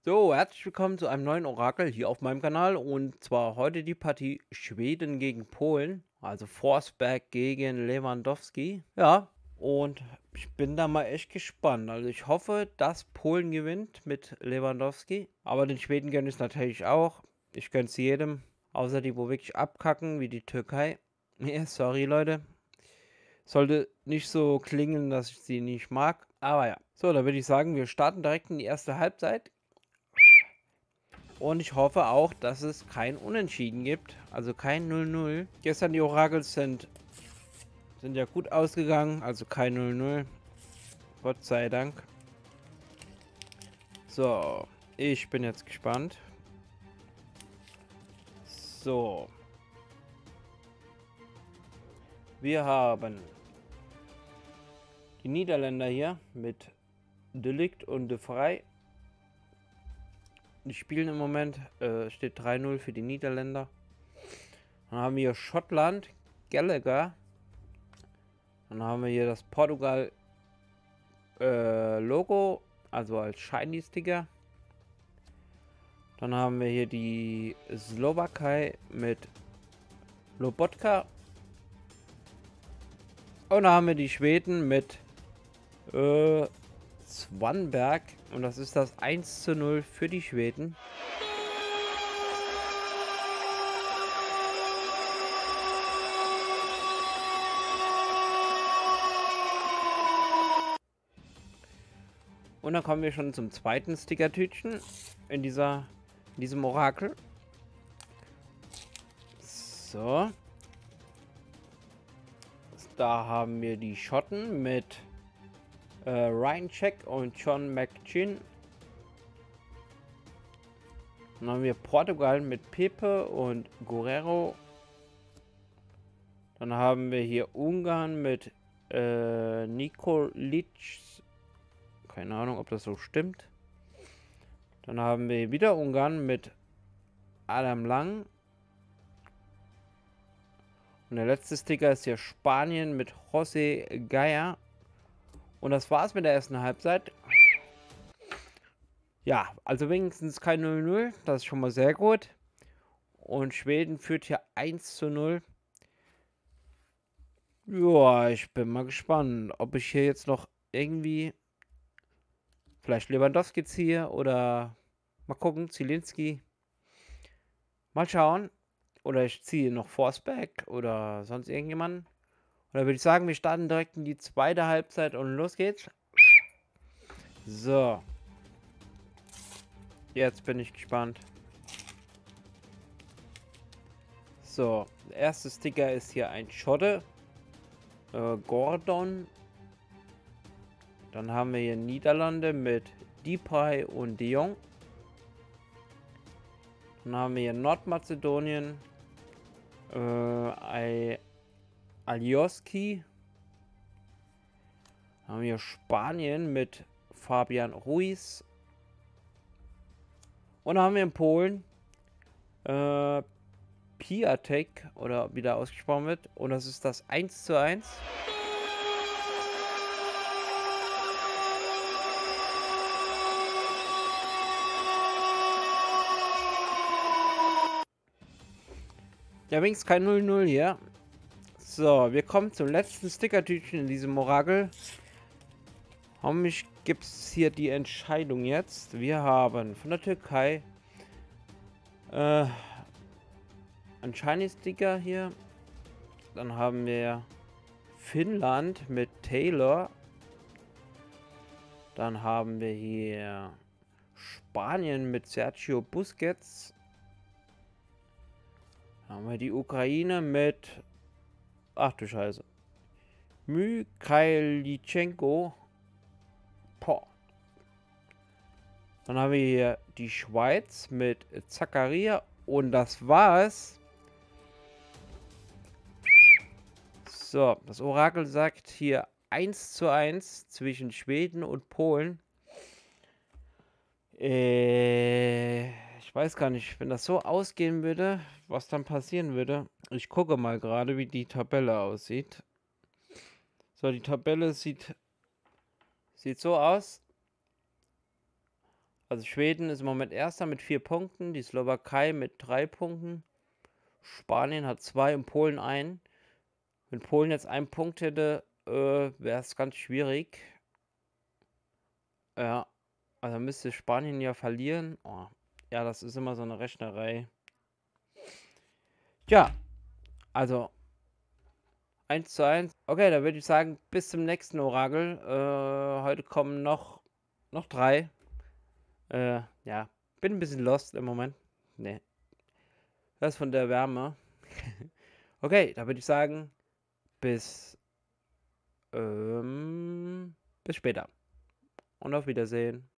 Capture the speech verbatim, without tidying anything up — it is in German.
So, herzlich willkommen zu einem neuen Orakel hier auf meinem Kanal und zwar heute die Partie Schweden gegen Polen, also Forsberg gegen Lewandowski. Ja, und ich bin da mal echt gespannt. Also ich hoffe, dass Polen gewinnt mit Lewandowski, aber den Schweden gönne ich es natürlich auch. Ich gönne es jedem, außer die, wo wirklich abkacken, wie die Türkei. Nee, sorry Leute. Sollte nicht so klingen, dass ich sie nicht mag, aber ja. So, dann würde ich sagen, wir starten direkt in die erste Halbzeit. Und ich hoffe auch, dass es kein Unentschieden gibt. Also kein null null. Gestern die Orakels sind, sind ja gut ausgegangen. Also kein null null. Gott sei Dank. So. Ich bin jetzt gespannt. So. Wir haben die Niederländer hier mit De Ligt und De Vrij. Die spielen im Moment, äh, steht drei null für die Niederländer. Dann haben wir Schottland, Gallagher. Dann haben wir hier das Portugal äh, Logo, also als Shiny Sticker. Dann haben wir hier die Slowakei mit Lobotka. Und dann haben wir die Schweden mit äh, Swanberg. Und das ist das eins zu null für die Schweden. Und dann kommen wir schon zum zweiten Stickertütchen in dieser in diesem Orakel. So. Da haben wir die Schotten mit äh, Ryan Check und John McGinn. Dann haben wir Portugal mit Pepe und Guerrero. Dann haben wir hier Ungarn mit äh, Nikolic. Keine Ahnung, ob das so stimmt. Dann haben wir wieder Ungarn mit Adam Lang. Und der letzte Sticker ist hier Spanien mit José Gaya. Und das war's mit der ersten Halbzeit. Ja, also wenigstens kein null null. Das ist schon mal sehr gut. Und Schweden führt hier eins zu null. Ja, ich bin mal gespannt, ob ich hier jetzt noch irgendwie vielleicht Lewandowski ziehe oder mal gucken, Zielinski. Mal schauen. Oder ich ziehe noch Forsberg oder sonst irgendjemanden. Oder würde ich sagen, wir starten direkt in die zweite Halbzeit und los geht's. So. Jetzt bin ich gespannt. So, der erste Sticker ist hier ein Schotte. Äh, Gordon. Dann haben wir hier Niederlande mit Depay und De Jong. Dann haben wir hier Nordmazedonien. Äh, Alioski. Dann haben wir Spanien mit Fabian Ruiz. Und dann haben wir in Polen äh, Piatek, oder wie der ausgesprochen wird. Und das ist das eins zu eins. Ja, wenigstens kein null null hier. So, wir kommen zum letzten Stickertütchen in diesem Orakel. Hoffentlich gibt es hier die Entscheidung jetzt. Wir haben von der Türkei äh, ein Shiny Sticker hier. Dann haben wir Finnland mit Taylor. Dann haben wir hier Spanien mit Sergio Busquets. Dann haben wir die Ukraine mit, ach du Scheiße, Mykhailitschenko. Boah. Dann haben wir hier die Schweiz mit Zakaria. Und das war's. So, das Orakel sagt hier eins zu eins zwischen Schweden und Polen. Äh, ich weiß gar nicht, wenn das so ausgehen würde, was dann passieren würde. Ich gucke mal gerade, wie die Tabelle aussieht. So, die Tabelle sieht, sieht so aus. Also Schweden ist im Moment Erster mit vier Punkten, die Slowakei mit drei Punkten, Spanien hat zwei und Polen einen. Wenn Polen jetzt einen Punkt hätte, äh, wäre es ganz schwierig. Ja, also müsste Spanien ja verlieren. Oh, ja, das ist immer so eine Rechnerei. Ja, also eins zu eins. Okay, dann würde ich sagen, bis zum nächsten Orakel. Äh, heute kommen noch, noch drei. Äh, ja, bin ein bisschen lost im Moment. Nee, das ist von der Wärme. Okay, da würde ich sagen, bis, ähm, bis später. Und auf Wiedersehen.